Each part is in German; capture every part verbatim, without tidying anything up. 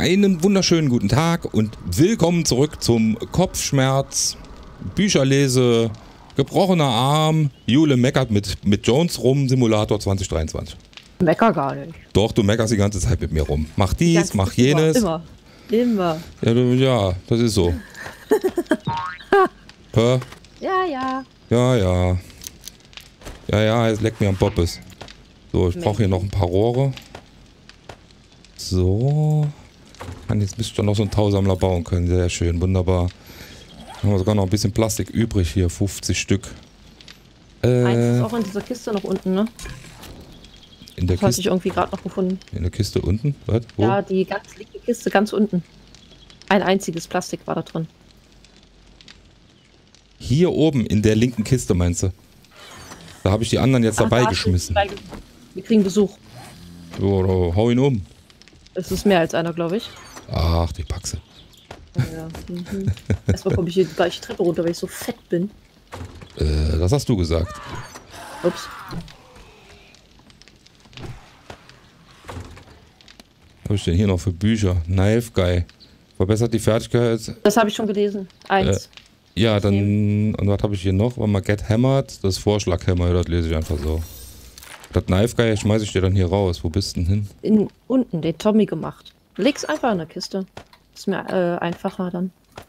Einen wunderschönen guten Tag und willkommen zurück zum Kopfschmerz, Bücherlese, gebrochener Arm, Jule meckert mit, mit Jones rum, Simulator zwanzig dreiundzwanzig. Mecker gar nicht. Doch, du meckerst die ganze Zeit mit mir rum. Mach dies, mach jenes. Immer, immer. Ja, du, ja, das ist so. Hä? Ja, ja. Ja, ja. Ja, ja, es leckt mir am Poppes. So, ich brauche hier noch ein paar Rohre. So. Kann jetzt müsste ich noch so einen Tausammler bauen können. Sehr schön, wunderbar. Haben wir sogar noch ein bisschen Plastik übrig hier. fünfzig Stück. Äh, Eins ist auch in dieser Kiste noch unten, ne? In der Das hatte Kiste. ich irgendwie gerade noch gefunden. In der Kiste unten? Was? Wo? Ja, die ganz linke Kiste ganz unten. Ein einziges Plastik war da drin. Hier oben in der linken Kiste, meinst du? Da habe ich die anderen jetzt Ach, dabei da hast du geschmissen. zwei ge- Wir kriegen Besuch. So, da, hau ihn um. Es ist mehr als einer, glaube ich. Ach, die Paxe. Ja. Mhm. Erstmal komme ich hier die gleiche Treppe runter, weil ich so fett bin. Äh, das hast du gesagt. Ups. Was habe ich denn hier noch für Bücher? Knife Guy. Verbessert die Fertigkeit. Das habe ich schon gelesen. Eins. Äh, ja, dann. Und was habe ich hier noch? Warte mal, Get Hammered. Das Vorschlaghammer, das lese ich einfach so. Das Knife Guy schmeiße ich dir dann hier raus. Wo bist du denn hin? In, unten, den Tommy gemacht. Leg's einfach in der Kiste. Ist mir äh, einfacher dann.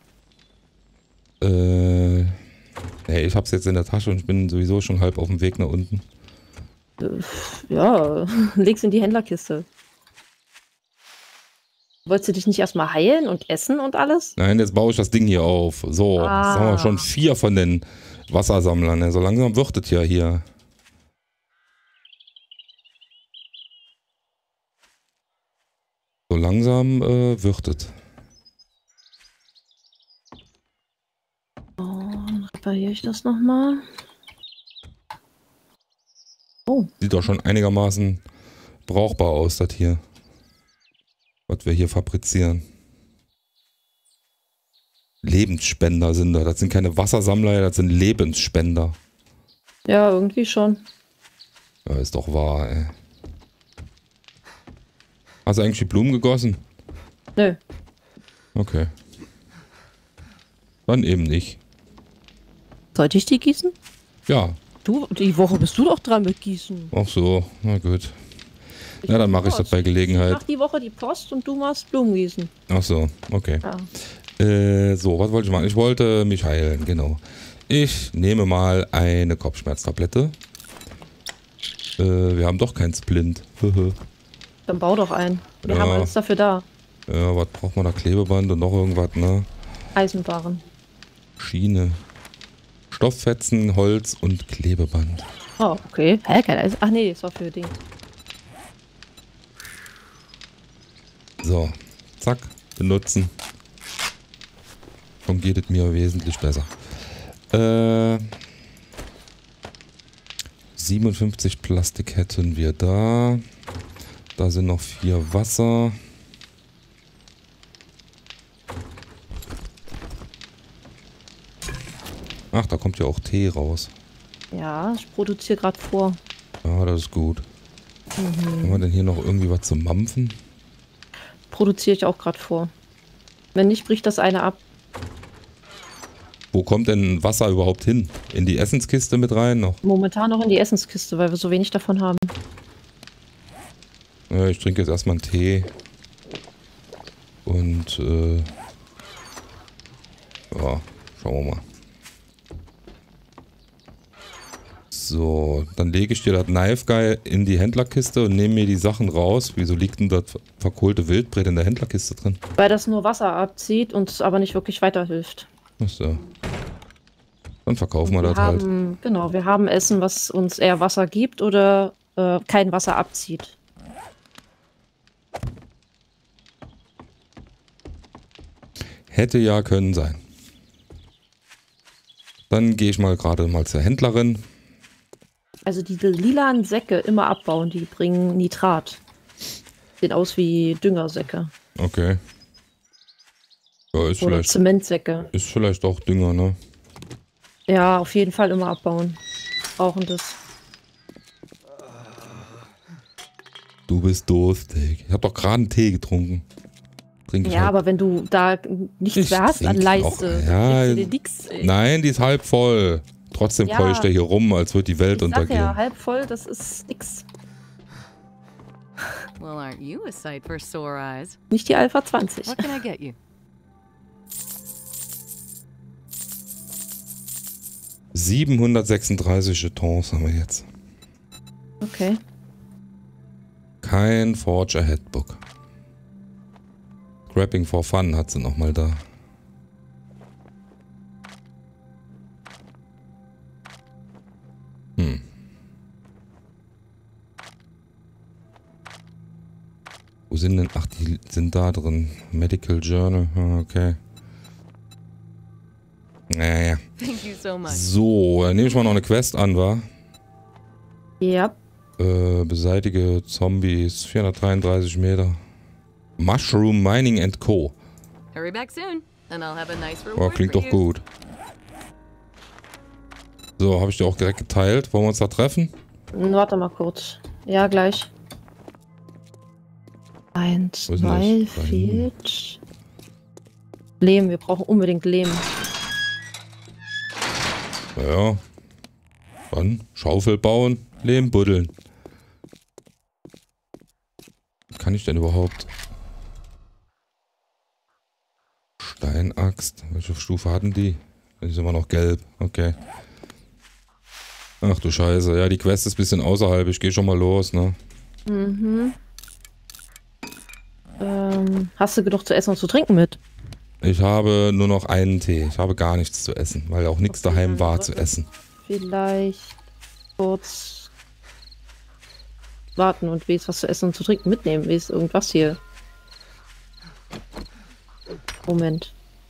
Äh. Nee, ich hab's jetzt in der Tasche und ich bin sowieso schon halb auf dem Weg nach unten. Äh, ja, leg's in die Händlerkiste. Wolltest du dich nicht erstmal heilen und essen und alles? Nein, jetzt baue ich das Ding hier auf. So, Ah. jetzt haben wir schon vier von den Wassersammlern. Ne? So langsam wird es ja hier. So langsam äh, wird es. Oh, repariere ich das nochmal. Oh, Sieht doch schon einigermaßen brauchbar aus, das hier. Was wir hier fabrizieren. Lebensspender sind das. Das sind keine Wassersammler, das sind Lebensspender. ja, irgendwie schon. Ja, ist doch wahr, ey. Hast du eigentlich die Blumen gegossen? Nö. Okay. Dann eben nicht. Sollte ich die gießen? Ja, Du, die Woche bist du doch dran mit Gießen. auch so. Na gut. Na, dann mache ich das bei Ich Gelegenheit. mach die Woche die Post und du machst Blumengießen. Ach so, okay. Ja. Äh, so, was wollte ich machen? Ich wollte mich heilen, genau. Ich nehme mal eine Kopfschmerztablette. Äh, wir haben doch kein Splint. Dann bau doch ein. Wir Ja. haben alles dafür da. Ja, was braucht man da? Klebeband und noch irgendwas, ne? Eisenbaren. Schiene. Stofffetzen, Holz und Klebeband. Oh, okay. Hä, kein Eisen. Ach nee, das war für Ding. So, zack, benutzen. Schon geht es mir wesentlich besser. Äh, siebenundfünfzig Plastik hätten wir da. Da sind noch vier Wasser. Ach, da kommt ja auch Tee raus. Ja, ich produziere gerade vor. Ja, das ist gut. Mhm. Haben wir denn hier noch irgendwie was zum Mampfen? Produziere ich auch gerade vor. Wenn nicht, bricht das eine ab. Wo kommt denn Wasser überhaupt hin? In die Essenskiste mit rein noch? Momentan noch in die Essenskiste, weil wir so wenig davon haben. Ja, ich trinke jetzt erstmal einen Tee. Und, äh, ja, schauen wir mal. So, dann lege ich dir das Knife Guy in die Händlerkiste und nehme mir die Sachen raus. Wieso liegt denn das verkohlte Wildbret in der Händlerkiste drin? Weil das nur Wasser abzieht und aber nicht wirklich weiterhilft. Ach so. Dann verkaufen wir Wir das halt. haben, genau, wir haben Essen, was uns eher Wasser gibt oder äh, kein Wasser abzieht. Hätte ja können sein. Dann gehe ich mal gerade mal zur Händlerin. Also diese lilanen Säcke immer abbauen, die bringen Nitrat. Sehen aus wie Düngersäcke. Okay. Ja, ist Oder vielleicht, Zementsäcke. ist vielleicht auch Dünger, ne? Ja, auf jeden Fall immer abbauen. Brauchen das. Du bist durstig. Ich habe doch gerade einen Tee getrunken. trinke ich Ja, halt. aber wenn du da nichts Ich mehr hast an trink Leiste, noch. Ja, dann dir nix, ey. Nein, die ist halb voll. Trotzdem Ja. keule ich da hier rum, als würde die Welt Ich sag untergehen. ja, halb voll, das ist nix. Well, aren't you a sight for sore eyes? Nicht die Alpha zwanzig. What can I get you? siebenhundertsechsunddreißig Jetons haben wir jetzt. Okay. Kein Forge Ahead Book. Scrapping for Fun hat sie nochmal da. Hm. Wo sind denn? Ach, die sind da drin. Medical Journal. Ah, okay. Naja. Thank you so much. So, dann nehme ich mal noch eine Quest an, wa? Ja. Äh, beseitige Zombies. vierhundertdreiunddreißig Meter. Mushroom Mining and Co. Hurry back soon, and I'll have a nice Oh, reward klingt for doch you. gut. So, habe ich dir auch direkt geteilt. Wollen wir uns da treffen? Hm, Warte mal kurz. Ja, gleich. Eins, Wo ist denn zwei, das? Da fehlt. Lehm, wir brauchen unbedingt Lehm. Ja. Dann Schaufel bauen, Lehm buddeln. Was kann ich denn überhaupt? Steinaxt. Welche Stufe hatten die? Die ist immer noch gelb. Okay. Ach du Scheiße. Ja, die Quest ist ein bisschen außerhalb. Ich gehe schon mal los, ne? Mhm. Ähm, hast du genug zu essen und zu trinken mit? Ich habe nur noch einen Tee. Ich habe gar nichts zu essen, weil auch nichts Okay, daheim dann war warte. zu essen. Vielleicht kurz warten und wes was zu essen und zu trinken mitnehmen. Wes irgendwas hier. Moment.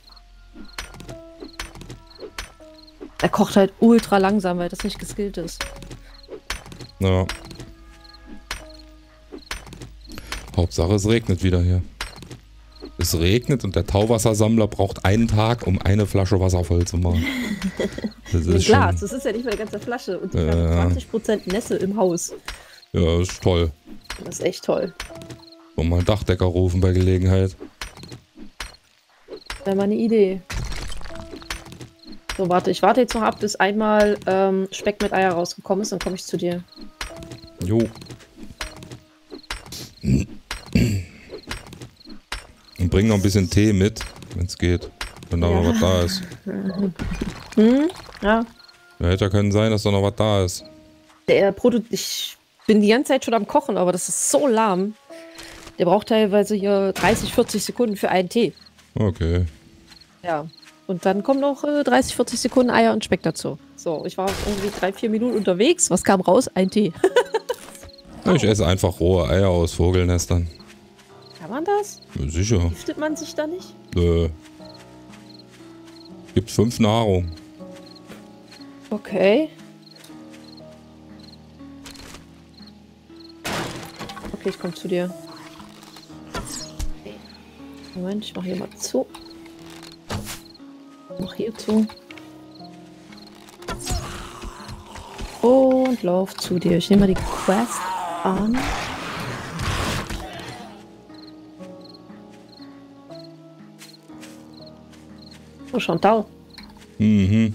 Er kocht halt ultra langsam, weil das nicht geskillt ist. Ja. Hauptsache es regnet wieder hier. Es regnet und der Tauwassersammler braucht einen Tag, um eine Flasche Wasser voll zu machen. Das Ein ist Glas, schon, das ist ja nicht mal eine ganze Flasche. Und die Ja. haben zwanzig Prozent Nässe im Haus. ja, ist toll. Das ist echt toll. Und mal einen Dachdecker rufen bei Gelegenheit. Wäre mal eine Idee. So, warte, ich warte jetzt noch ab, bis einmal ähm, Speck mit Eier rausgekommen ist, dann komme ich zu dir. Jo. Und bring noch ein bisschen Tee mit, wenn es geht. Wenn da Ja. noch was da ist. Hm? Ja. Ja, hätte ja können sein, dass da noch was da ist. Der Proto ich bin die ganze Zeit schon am Kochen, aber das ist so lahm. Der braucht teilweise hier dreißig, vierzig Sekunden für einen Tee. Okay. Ja. Und dann kommen noch äh, dreißig, vierzig Sekunden Eier und Speck dazu. So, ich war irgendwie drei, vier Minuten unterwegs. Was kam raus? Ein Tee. Ich esse einfach rohe Eier aus Vogelnestern. Kann man das? Ja, sicher. Giftet man sich da nicht? Nö. Gibt fünf Nahrung. Okay. Okay, ich komme zu dir. Moment, ich mache hier mal zu. Mach hier zu. Und lauf zu dir. Ich nehme mal die Quest an. Oh, Chantal. Mhm.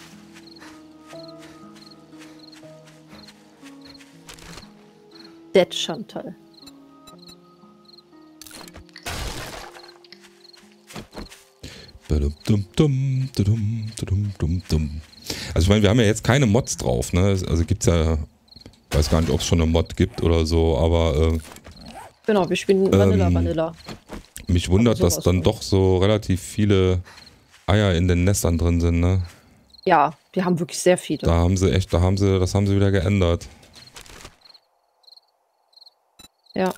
Dead Chantal. Badum-dum-dum, dum, dum, dum, dum. Also ich meine, wir haben ja jetzt keine Mods drauf, ne? Also gibt's ja, ich weiß gar nicht, ob es schon eine Mod gibt oder so, aber äh, Genau, wir spielen Vanilla Ähm, Vanilla. mich wundert, sowas dass dann noch. doch so relativ viele Eier in den Nestern drin sind, ne? Ja, wir haben wirklich sehr viele. Da haben sie echt, da haben sie, das haben sie wieder geändert. Ja.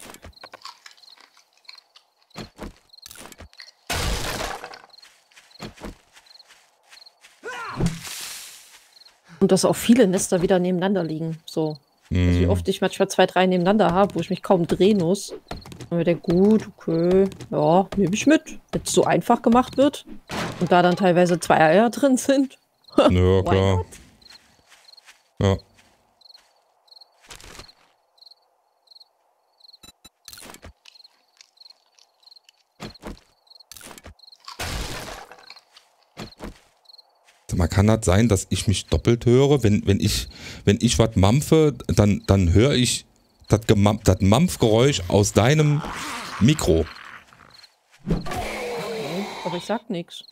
Und dass auch viele Nester wieder nebeneinander liegen. So. Also wie Hm. oft ich manchmal zwei, drei nebeneinander habe, wo ich mich kaum drehen muss. Und mir denke, gut, okay, ja, nehme ich mit. Wenn es so einfach gemacht wird und da dann teilweise zwei Eier drin sind. Ja, Why klar. not? Ja. mal, kann das sein, dass ich mich doppelt höre? Wenn, wenn ich, wenn ich was mampfe, dann, dann höre ich das, Gemam- das Mampfgeräusch aus deinem Mikro. Okay, aber ich sag nichts.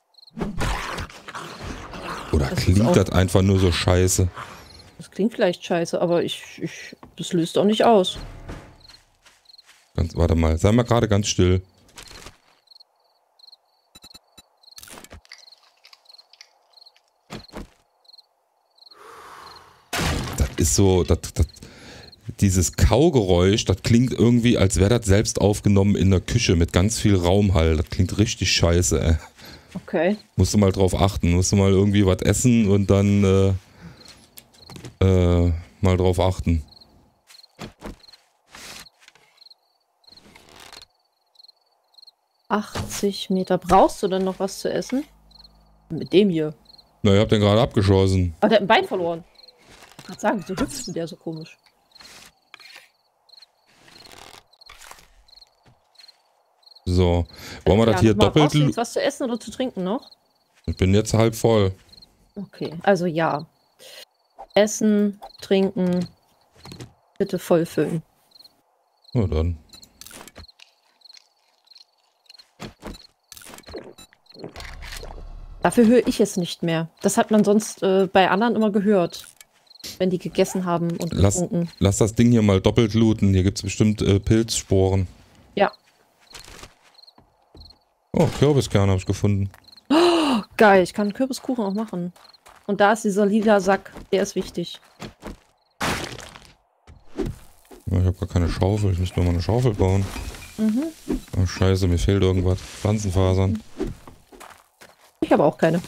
Oder Das ist klingt auch- das einfach nur so scheiße? Das klingt vielleicht scheiße, aber ich, ich das löst auch nicht aus. Ganz, warte mal, sei mal gerade ganz still. Das ist so, das, das, dieses Kaugeräusch, das klingt irgendwie, als wäre das selbst aufgenommen in der Küche mit ganz viel Raumhall. Das klingt richtig scheiße, ey. Okay. Musst du mal drauf achten. Musst du mal irgendwie was essen und dann äh, äh, mal drauf achten. achtzig Meter. Brauchst du denn noch was zu essen? Mit dem hier. Na, ihr habt den gerade abgeschossen. Ah, der hat ein Bein verloren. Ich wollte gerade sagen, wieso hüpft denn der so komisch? So, wollen wir das Ja, hier nochmal, doppelt... brauchst du jetzt was zu essen oder zu trinken noch? Ich bin jetzt halb voll. Okay, also ja. Essen, trinken, bitte vollfüllen. Na dann. Dafür höre ich es nicht mehr. Das hat man sonst äh, bei anderen immer gehört, wenn die gegessen haben und Lass, getrunken. lass das Ding hier mal doppelt looten. Hier gibt es bestimmt äh, Pilzsporen. Ja. Oh, Kürbiskerne habe ich gefunden. Oh, geil, ich kann einen Kürbiskuchen auch machen. Und da ist dieser lila Sack, der ist wichtig. Ja, ich habe gar keine Schaufel. Ich müsste nur mal eine Schaufel bauen. Mhm. Oh, scheiße, mir fehlt irgendwas. Pflanzenfasern. Ich habe auch keine.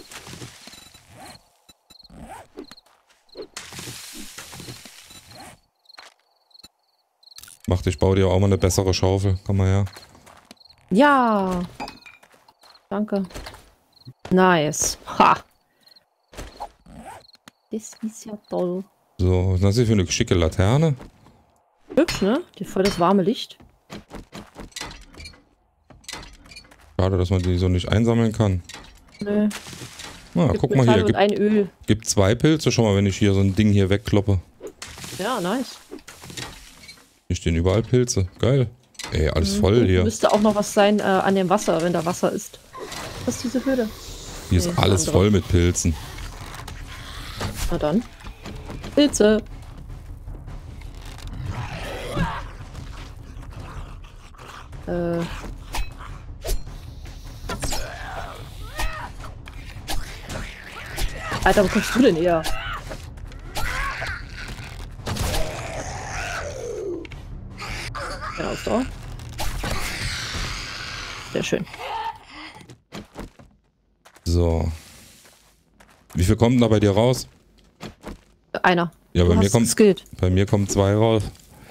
Macht, ich baue dir auch mal eine bessere Schaufel. Komm mal her. Ja. Danke. Nice. Ha. Das ist ja toll. So, was ist das hier für eine schicke Laterne? Hübsch, ne? Die voll das warme Licht. Schade, dass man die so nicht einsammeln kann. Nö. Na, Gibt guck mal Metall hier. und Gibt, ein Öl. gibt zwei Pilze schon mal, wenn ich hier so ein Ding hier wegkloppe. Ja, nice. Hier stehen überall Pilze. Geil. Ey, alles Mhm. voll hier. Müsste auch noch was sein äh, an dem Wasser, wenn da Wasser ist. Was ist diese Höhle? Hier ist Nee, alles andere. voll mit Pilzen. Na dann. Pilze. Äh. Alter, wo kommst du denn her? Genau, so. Sehr schön. So. Wie viel kommt denn da bei dir raus? Einer. Ja, Du bei mir hast kommt, geskillt. bei mir kommen zwei raus.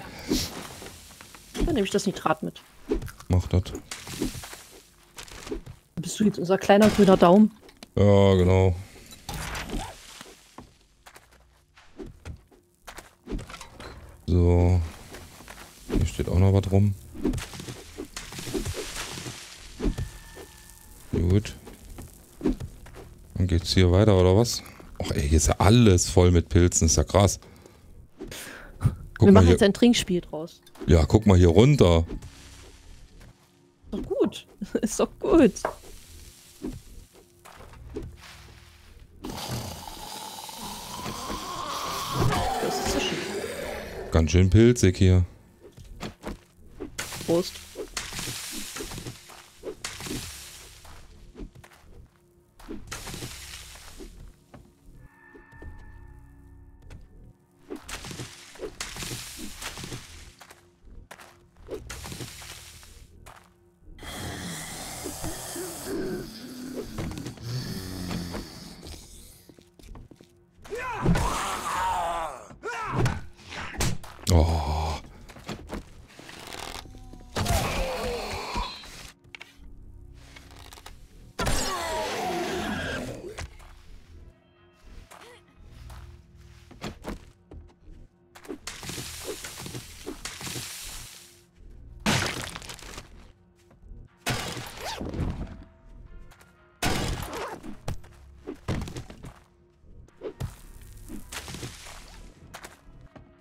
Dann nehme ich das Nitrat mit. Mach das. Bist du jetzt unser kleiner grüner Daumen? Ja, genau. So. Hier steht auch noch was rum. Gut. Dann geht's hier weiter, oder was? Och ey, hier ist ja alles voll mit Pilzen. Ist ja krass. Guck Wir mal machen hier. jetzt ein Trinkspiel draus. Ja, guck mal hier runter. Ist doch gut. Ist doch gut. Das ist so schön. Ganz schön pilzig hier. Prost. Oh.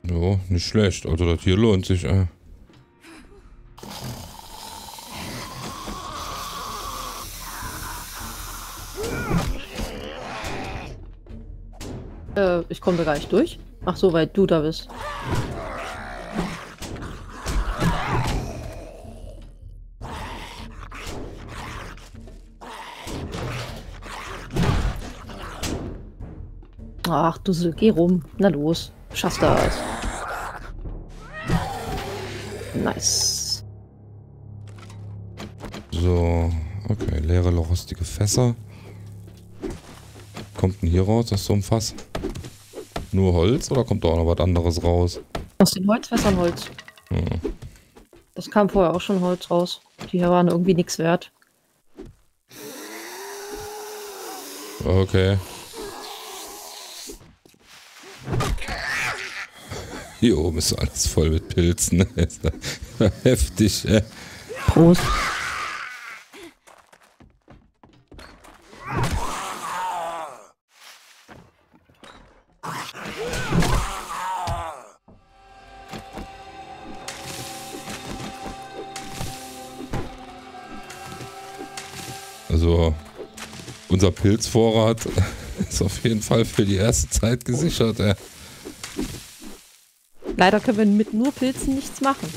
Ja, nicht schlecht. Also das hier lohnt sich. Äh. Äh, ich komme da gar nicht durch. Ach so, weil du da bist. Ach, du, geh rum. Na los. Schaffst das. Nice. So, okay, leere, rostige Fässer. Kommt denn hier raus aus so einem Fass? Nur Holz oder kommt da auch noch was anderes raus? Aus den Holzfässern Holz. Hm. Das kam vorher auch schon Holz raus. Die hier waren irgendwie nichts wert. Okay. Hier oben ist alles voll mit Pilzen. Heftig, ey. Prost. Also, unser Pilzvorrat ist auf jeden Fall für die erste Zeit gesichert, ey. Leider können wir mit nur Pilzen nichts machen.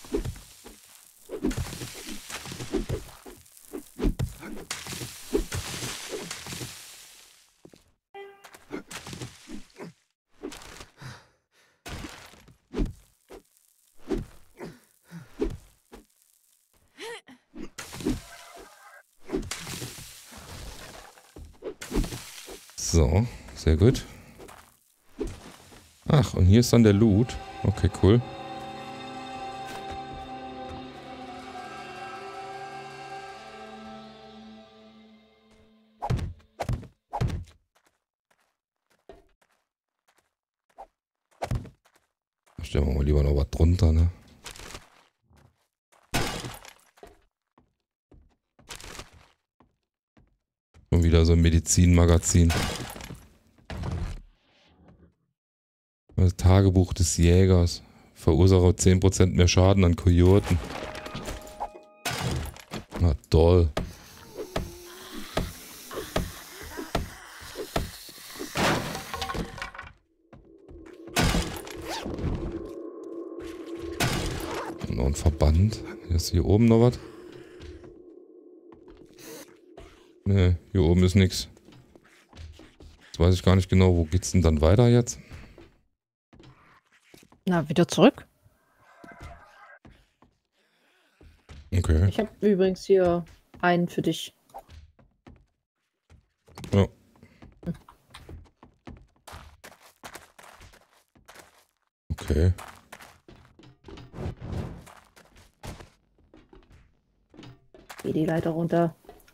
So, sehr gut. Ach, und hier ist dann der Loot. Okay, cool. Stellen wir mal lieber noch was drunter, ne? Und wieder so ein Medizinmagazin. Das Tagebuch des Jägers. Verursache zehn Prozent mehr Schaden an Kojoten. Na toll. Und noch ein Verband. Ist hier oben noch was? Ne, hier oben ist nichts. Jetzt weiß ich gar nicht genau, wo geht's denn dann weiter jetzt? Na, wieder zurück. Okay. Ich habe übrigens hier einen für dich. Ja. Okay. Geh die Leiter runter.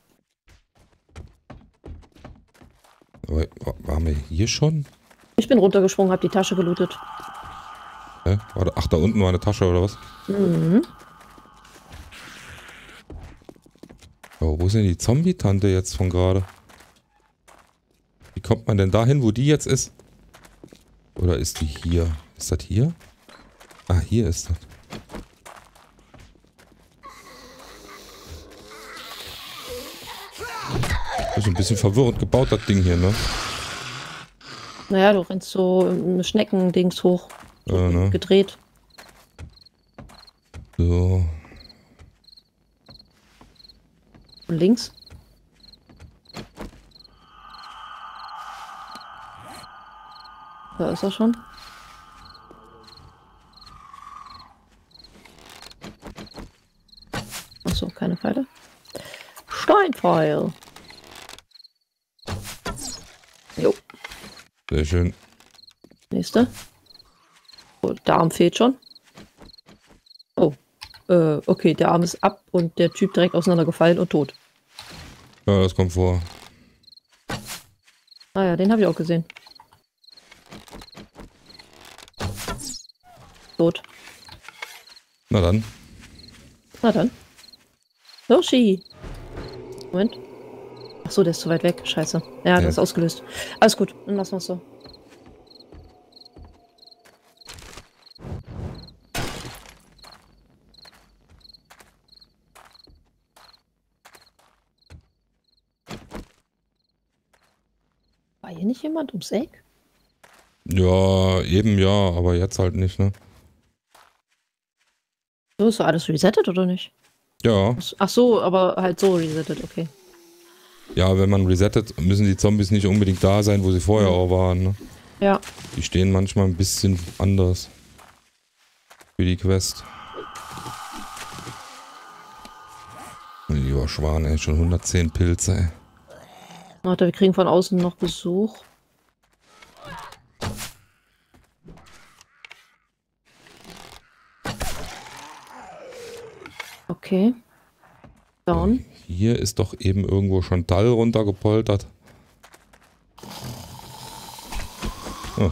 Aber, waren wir hier schon? Ich bin runtergesprungen, habe die Tasche gelootet. Hä? Warte, ach, da unten war eine Tasche oder was? Mhm. Oh, wo ist denn die Zombie-Tante jetzt von gerade? Wie kommt man denn dahin, wo die jetzt ist? Oder ist die hier? Ist das hier? Ah, hier ist das. Das ist ein bisschen verwirrend gebaut, das Ding hier, ne? Naja, du rennst so im Schneckendings hoch. So Ja, ne? gedreht. So. Und links. Da ist er schon. Achso, keine Pfeile. Steinpfeil. Jo, Sehr schön. nächste. Oh, der Arm fehlt schon. Oh, äh, okay, der Arm ist ab und der Typ direkt auseinandergefallen und tot. Ja, das kommt vor. Ah ja, den habe ich auch gesehen. Tot. Na dann. Na dann. Hirschi. Moment. Achso, der ist zu weit weg. Scheiße. Ja, das Ja. ist ausgelöst. Alles gut, dann lassen wir es so. War hier nicht jemand ums Eck? Ja, eben ja, aber jetzt halt nicht, ne? So, ist so alles resettet oder nicht? Ja. Ach so, aber halt so resettet, okay. Ja, wenn man resettet, müssen die Zombies nicht unbedingt da sein, wo sie vorher auch waren, ne? Ja. Die stehen manchmal ein bisschen anders. Für die Quest. Mein lieber Schwan, ey, schon hundertzehn Pilze, ey. Warte, wir kriegen von außen noch Besuch. Okay. Down. Hier ist doch eben irgendwo schon Tall runtergepoltert. Oh.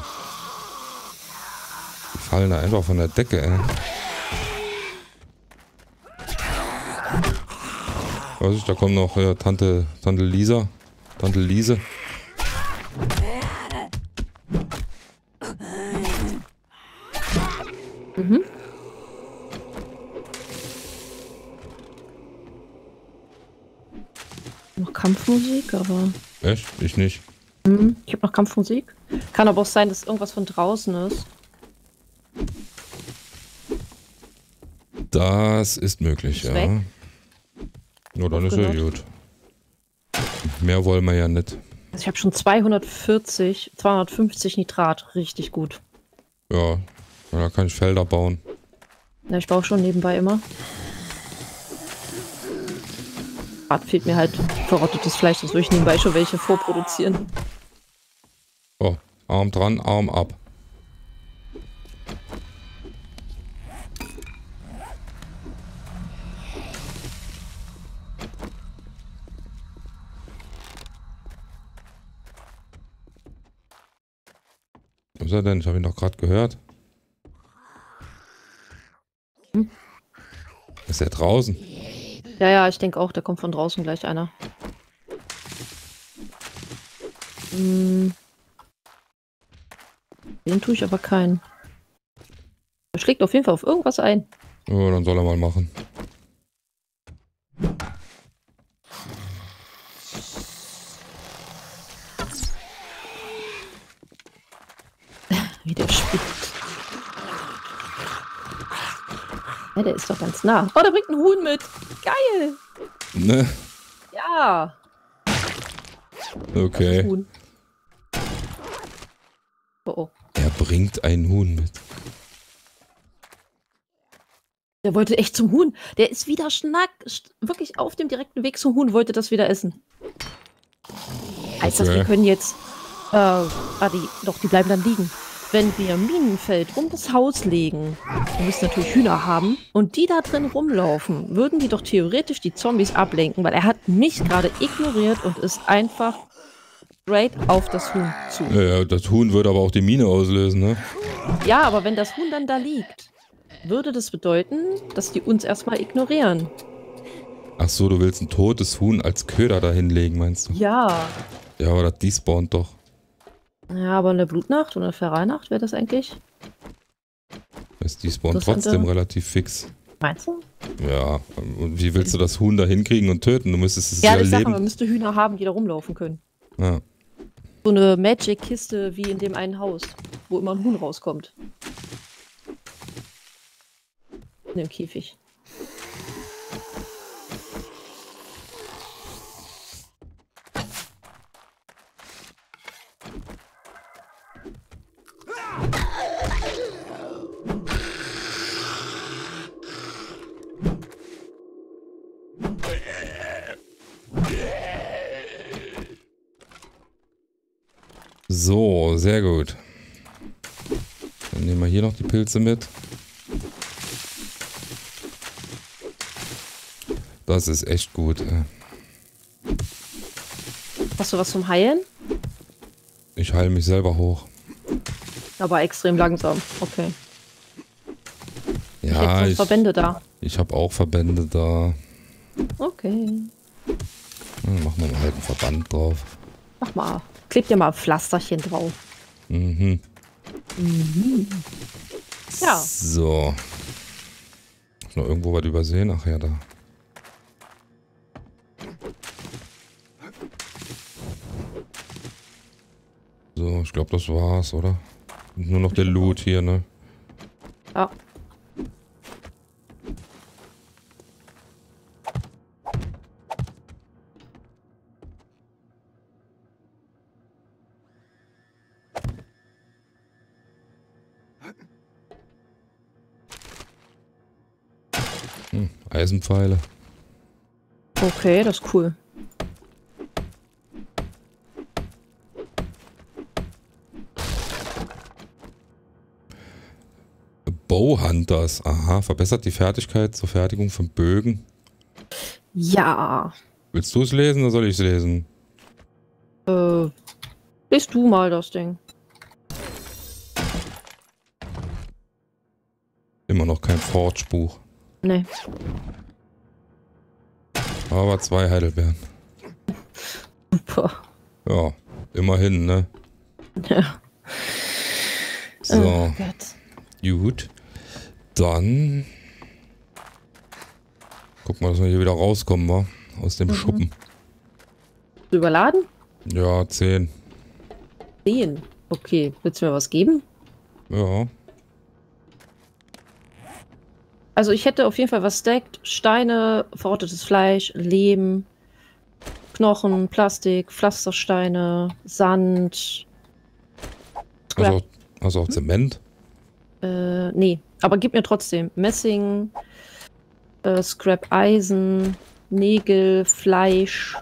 Die fallen da einfach von der Decke, ey. Weiß ich, da kommt noch äh, Tante, Tante Lisa. Tante Liese. Mhm. Noch Kampfmusik, aber... Echt? Ich nicht. Mhm. Ich habe noch Kampfmusik. Kann aber auch sein, dass irgendwas von draußen ist. Das ist möglich, Ist ja. weg. Nur dann ist ja gut. Mehr wollen wir ja nicht. Also ich habe schon zweihundertvierzig, zweihundertfünfzig Nitrat. Richtig gut. Ja, da kann ich Felder bauen. Ja, ich baue schon nebenbei immer. Gerade fehlt mir halt verrottetes Fleisch, sonst würde ich nebenbei schon welche vorproduzieren. Oh, Arm dran, Arm ab. Was ist er denn? Ich habe ihn doch gerade gehört. Hm? Ist er draußen? Ja, ja, ich denke auch, da kommt von draußen gleich einer. Hm. Den tue ich aber keinen. Er schlägt auf jeden Fall auf irgendwas ein. Oh, dann soll er mal machen. Wie der spielt. Ja, der ist doch ganz nah. Oh, der bringt ein Huhn mit. Geil. Ne? Ja. Okay. Huhn. Oh, oh. Er bringt ein Huhn mit. Der wollte echt zum Huhn. Der ist wieder schnack. Wirklich auf dem direkten Weg zum Huhn, wollte das wieder essen. Heißt das, Okay. wir können jetzt... Äh, ah, die, doch, die bleiben dann liegen. Wenn wir Minenfeld um das Haus legen, wir müssen natürlich Hühner haben, und die da drin rumlaufen, würden die doch theoretisch die Zombies ablenken, weil er hat mich gerade ignoriert und ist einfach straight auf das Huhn zu. Ja, ja, das Huhn würde aber auch die Mine auslösen, ne? Ja, aber wenn das Huhn dann da liegt, würde das bedeuten, dass die uns erstmal ignorieren. Ach so, du willst ein totes Huhn als Köder da hinlegen, meinst du? Ja. Ja, aber das despawnt doch. Ja, aber eine Blutnacht oder eine Verreinacht wäre das eigentlich? Das despawnt Interessante- trotzdem relativ fix. Meinst du? Ja, und wie willst du das Huhn da hinkriegen und töten? Du müsstest es Ja, ja, ich sag mal, leben. man müsste Hühner haben, die da rumlaufen können. Ja. So eine Magic-Kiste wie in dem einen Haus, wo immer ein Huhn rauskommt. In dem Käfig. So, sehr gut. Dann nehmen wir hier noch die Pilze mit. Das ist echt gut. äh. Hast du was zum Heilen? Ich heile mich selber hoch. Aber extrem langsam. Okay. Ja, ich hätte ich, Verbände da. ich habe auch Verbände da. Okay. Dann machen wir mal halt einen Verband drauf. Mach mal. Kleb dir mal ein Pflasterchen drauf. Mhm. Mhm. Ja. So. Ist noch irgendwo was übersehen? Ach ja, da. So, ich glaube, das war's, oder? Nur noch der Loot hier, ne? Ja. Hm, Eisenpfeile. Okay, das ist cool. Bowhunters. Aha, verbessert die Fertigkeit zur Fertigung von Bögen. Ja. Willst du es lesen oder soll ich es lesen? Äh, liest du mal das Ding. Immer noch kein Forge-Buch. Nee. Aber zwei Heidelbeeren. Super. Ja, immerhin, ne? Ja. So, Oh Gott. gut. Dann guck mal, dass wir hier wieder rauskommen, wa? Aus dem Mhm. Schuppen. Überladen? Ja, zehn. Zehn. Okay, willst du mir was geben? Ja. Also ich hätte auf jeden Fall was stackt. Steine, verrottetes Fleisch, Lehm, Knochen, Plastik, Pflastersteine, Sand. Also, Scrap. auch- also auch Zement. Äh, nee, aber gib mir trotzdem Messing, äh, Scrap Eisen, Nägel, Fleisch.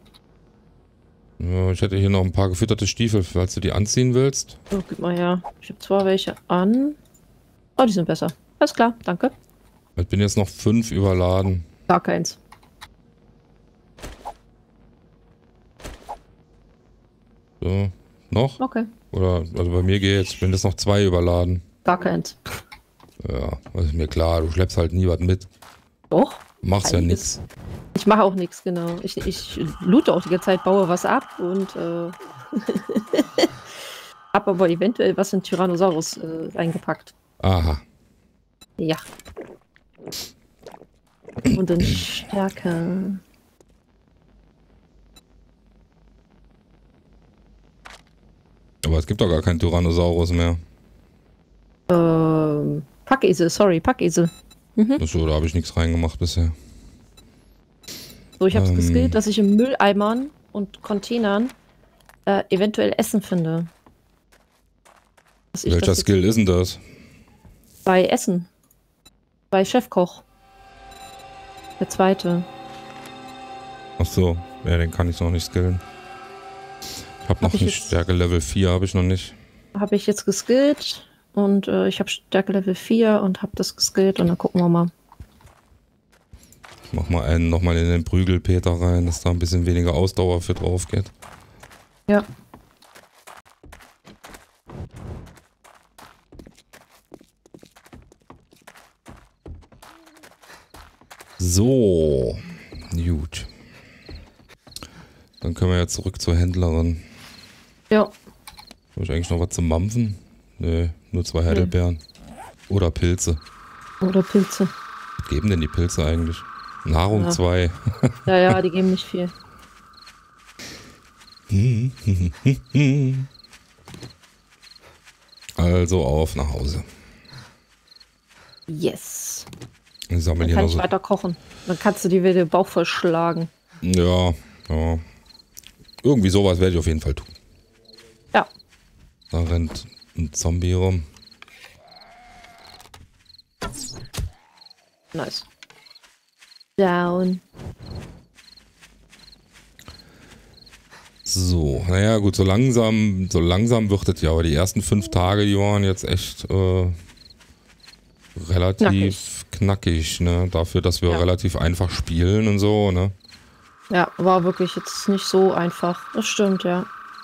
Ja, ich hätte hier noch ein paar gefütterte Stiefel, falls du die anziehen willst. Oh, gib mal her. Ich habe zwar welche an. Oh, die sind besser. Alles klar, danke. Ich bin jetzt noch fünf überladen. Gar keins. So, noch? Okay. Oder, also bei mir geht's. Ich bin jetzt noch zwei überladen. Gar keins. Ja, das ist mir klar. Du schleppst halt nie was mit. Doch. Machst ja Einiges. nix. Ich mache auch nichts, genau. Ich, ich loote auch die ganze Zeit, baue was ab und äh, hab aber eventuell was in Tyrannosaurus äh, eingepackt. Aha. Ja. Und in Stärke. Aber es gibt doch gar keinen Tyrannosaurus mehr. Ähm, Packesel, sorry, Packesel. Mhm. Achso, da habe ich nichts reingemacht bisher. So, ich habe es Ähm. geskillt, dass ich in Mülleimern und Containern äh, eventuell Essen finde. Dass ich Welcher das jetzt Skill ist denn das? bei Essen. Bei Chefkoch. Der zweite. Achso, ja, den kann ich noch nicht skillen. Ich habe noch Hab ich nicht jetzt- Stärke Level vier, habe ich noch nicht. Habe ich jetzt geskillt und äh, ich habe Stärke Level vier und habe das geskillt und dann gucken wir mal. Ich mach mal einen nochmal in den Prügelpeter rein, dass da ein bisschen weniger Ausdauer für drauf geht. Ja. So, gut. Dann können wir jetzt zurück zur Händlerin. Ja. Habe ich eigentlich noch was zum Mampfen? Nö, nur zwei Heidelbeeren. Oder Pilze. Oder Pilze. Was geben denn die Pilze eigentlich? Nahrung Ja. zwei. Ja, ja, die geben nicht viel. Also auf nach Hause. Yes. Ich sammle Dann hier kann noch ich so. weiter kochen. Dann kannst du dir wieder den Bauch vollschlagen. Ja, ja. Irgendwie sowas werde ich auf jeden Fall tun. Ja. Da rennt ein Zombie rum. Nice. Down. So, naja, gut, so langsam, so langsam wird es ja, aber die ersten fünf Tage, die waren jetzt echt äh, relativ knackig, ne? Dafür, dass wir Ja. relativ einfach spielen und so, ne? Ja, war wirklich jetzt nicht so einfach. Das stimmt, ja.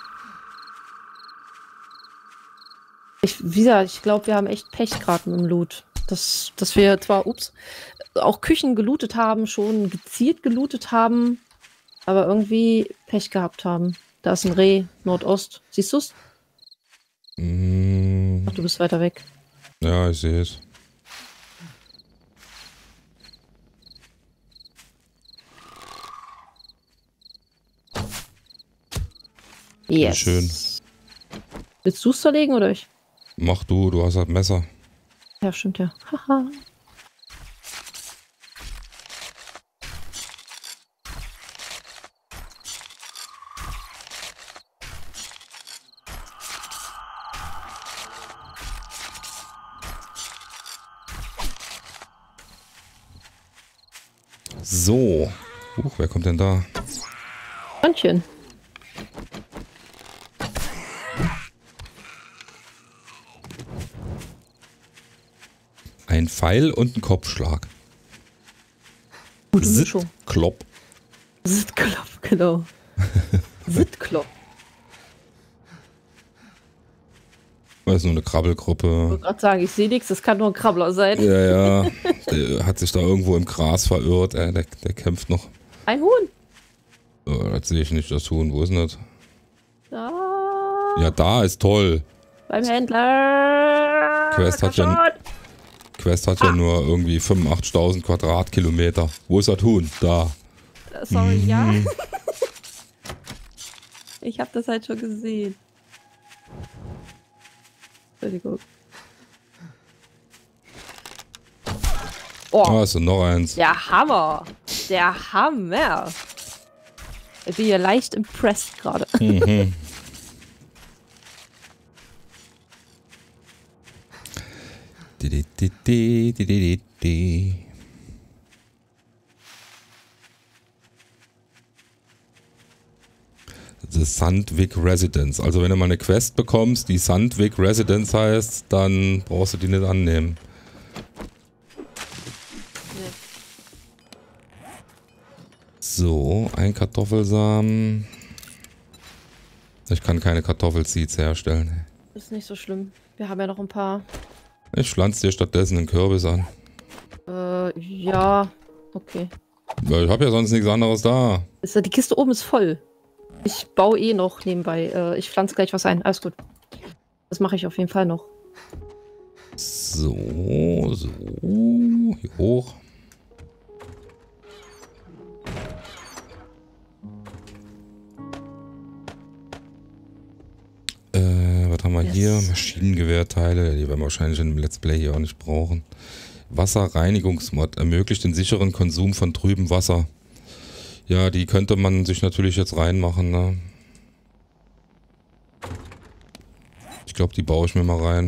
Ich, wie gesagt, ich glaube, wir haben echt Pech gerade mit dem Loot. Dass, dass wir zwar, ups, auch Küchen gelootet haben, schon gezielt gelootet haben, aber irgendwie Pech gehabt haben. Da ist ein Reh, Nordost. Siehst du's? Mm, Ach, du bist weiter weg. ja, ich sehe es. Yes. Schön. Willst du es zerlegen oder ich? Mach du, du hast halt Messer. Ja, stimmt ja. Haha. So. Huch, wer kommt denn da? Hörnchen. Ein Pfeil und ein Kopfschlag. Gute Sitt, Mischung. klopp. Sittklopp, genau. Sittklopp. Das ist nur eine Ich Krabbelgruppe. wollte gerade sagen, ich sehe nichts, das kann nur ein Krabbler sein. Ja, ja. Der hat sich da irgendwo im Gras verirrt. Äh, der, der kämpft noch. Ein Huhn. Oh, das sehe ich nicht, das Huhn. Wo ist denn das? Da. Ja, da ist toll. Beim Händler. Quest hat ja, Schon. Quest hat ja nur irgendwie fünfundachtzigtausend Quadratkilometer. Wo ist das Huhn? Da. Sorry, ja. Ich habe das halt schon gesehen. Entschuldigung. Oh, Ah, ist noch eins. der Hammer. Der Hammer. Ich bin ja leicht impressed gerade. Mhm. Di, di, di, di, di, di, di. The Sandvik Residence. Also wenn du mal eine Quest bekommst, die Sandvik Residence heißt, dann brauchst du die nicht annehmen. So, ein Kartoffelsamen. Ich kann keine Kartoffelseeds herstellen. Ist nicht so schlimm. Wir haben ja noch ein paar. Ich pflanze dir stattdessen einen Kürbis an. Äh, ja. Okay. Weil ich habe ja sonst nichts anderes da. Ist, die Kiste oben ist voll. Ich baue eh noch nebenbei. Äh, ich pflanze gleich was ein. Alles gut. Das mache ich auf jeden Fall noch. So, so. Hier hoch. Äh, was haben wir Yes. hier? Maschinengewehrteile. Die werden wir wahrscheinlich in dem Let's Play hier auch nicht brauchen. Wasserreinigungsmod. Ermöglicht den sicheren Konsum von trübem Wasser. Ja, die könnte man sich natürlich jetzt reinmachen, ne? Ich glaube, die baue ich mir mal rein.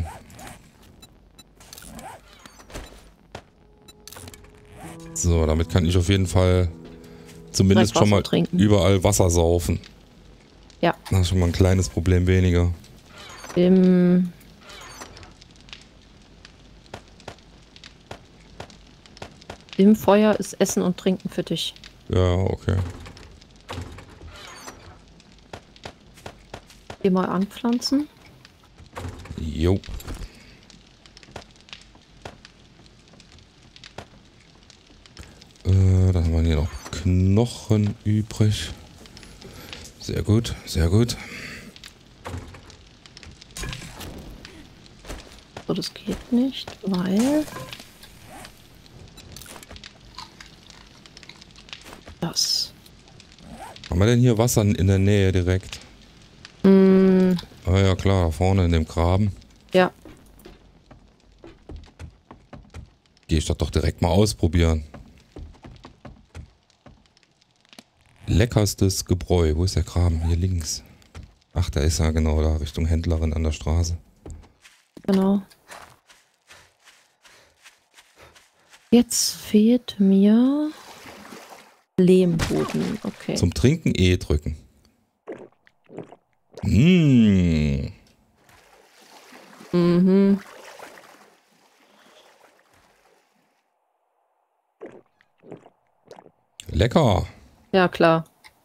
So, damit kann ich auf jeden Fall zumindest Direkt schon mal Wasser trinken. überall Wasser saufen. Ja. Das ist schon mal ein kleines Problem weniger. Im Im Feuer ist Essen und Trinken für dich. Ja, okay. Geh mal anpflanzen. Jo. Äh, dann haben wir hier noch Knochen übrig. Sehr gut, sehr gut. So, das geht nicht, weil das. Haben wir denn hier Wasser in der Nähe direkt? Mm, Ah ja, klar, da vorne in dem Graben. ja, Gehe ich das doch direkt mal ausprobieren. Leckerstes Gebräu. Wo ist der Graben? Hier links. Ach, da ist er, genau da, Richtung Händlerin an der Straße. genau. Jetzt fehlt mir Lehmboden. Okay. Zum Trinken E drücken. Mmh. Mhm. Lecker. Ja, klar.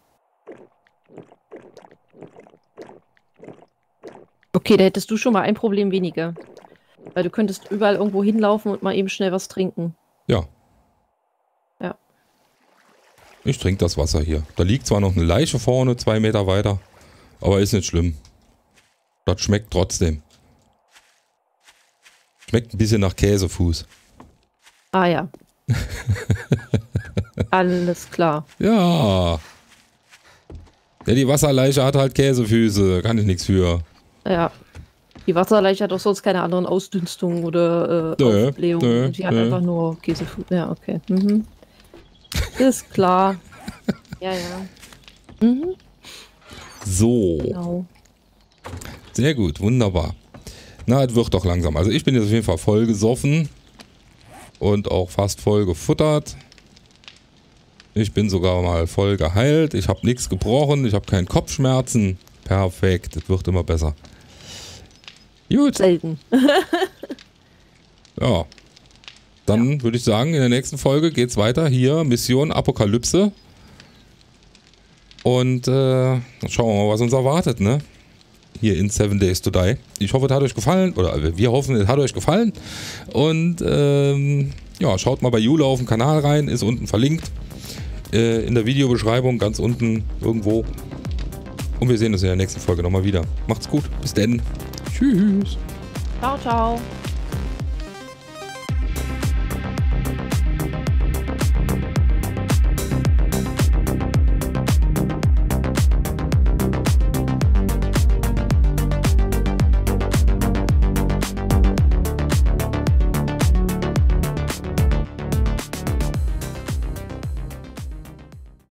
Okay, da hättest du schon mal ein Problem weniger. Weil du könntest überall irgendwo hinlaufen und mal eben schnell was trinken. Ja. Ja. Ich trinke das Wasser hier. Da liegt zwar noch eine Leiche vorne, zwei Meter weiter, aber ist nicht schlimm. Das schmeckt trotzdem. Schmeckt ein bisschen nach Käsefuß. Ah ja. Alles klar. Ja. Ja, die Wasserleiche hat halt Käsefüße. Kann ich nichts für. Ja. Die Wasserleiche hat doch sonst keine anderen Ausdünstungen oder äh, Nö, Aufblähungen. nö, Die hat nö. einfach nur Käsefuß. Ja, okay. Mhm. Ist klar. Ja, ja. Mhm, So, genau. sehr gut, wunderbar. Na, es wird doch langsam. Also ich bin jetzt auf jeden Fall voll gesoffen und auch fast voll gefuttert. Ich bin sogar mal voll geheilt. Ich habe nichts gebrochen, ich habe keine Kopfschmerzen. Perfekt, es wird immer besser. Gut, Selten. ja. Dann würde ich sagen, in der nächsten Folge geht's weiter. Hier, Mission Apokalypse. Und äh, dann schauen wir mal, was uns erwartet, ne? Hier in Seven Days to Die. Ich hoffe, es hat euch gefallen. Oder wir hoffen, es hat euch gefallen. Und ähm, ja, schaut mal bei Jule auf den Kanal rein. Ist unten verlinkt. Äh, in der Videobeschreibung, ganz unten irgendwo. Und wir sehen uns in der nächsten Folge nochmal wieder. Macht's gut. Bis denn. Tschüss. Ciao, ciao.